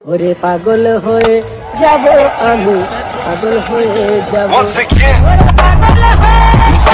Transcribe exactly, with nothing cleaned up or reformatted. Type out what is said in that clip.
ওরে পাগল হয়ে যাব আমি, পাগল হয়ে যাব। Once again, ওরে পাগল হয়ে